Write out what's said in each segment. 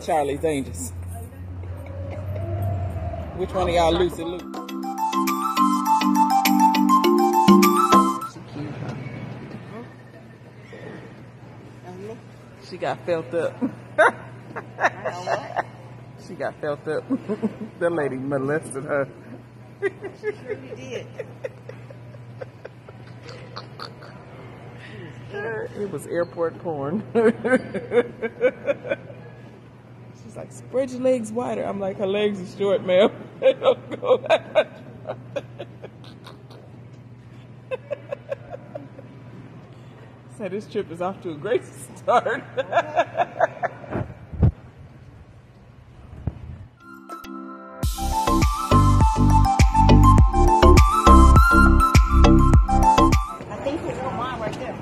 Charlie's Angels. Which one of y'all Lucy Luke? She cute, huh? She got felt up. She got felt up. That lady molested her. She sure did. It was airport porn. She's like, spread your legs wider. I'm like, her legs are short, ma'am. They don't go that much. So this trip is off to a great start. I think there's no wine right there.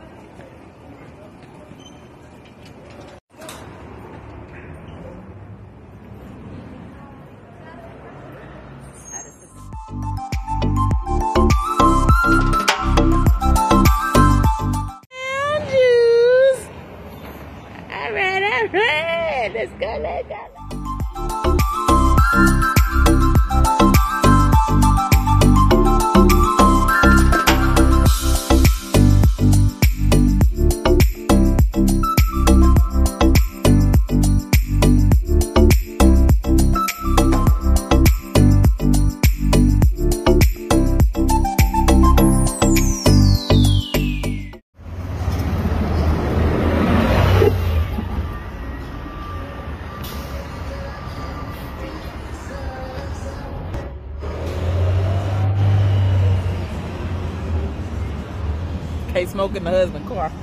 Juice. All right. Let's go. Can't smoke in the husband's car.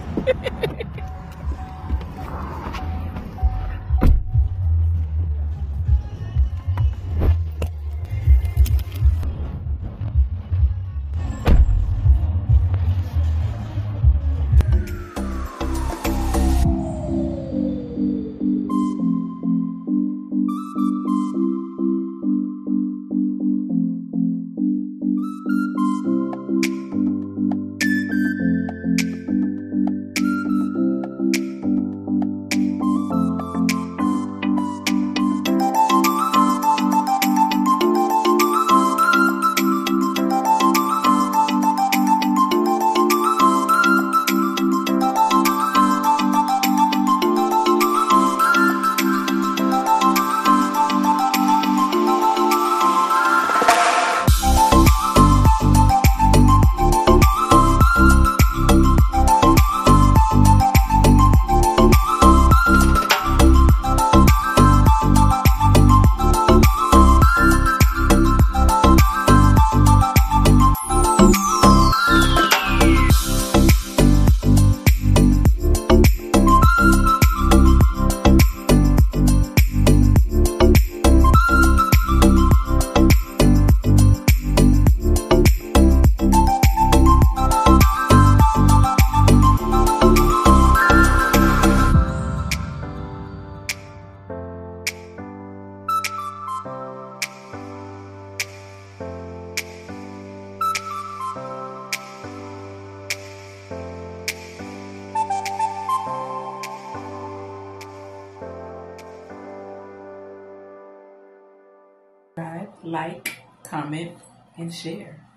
Like, comment, and share.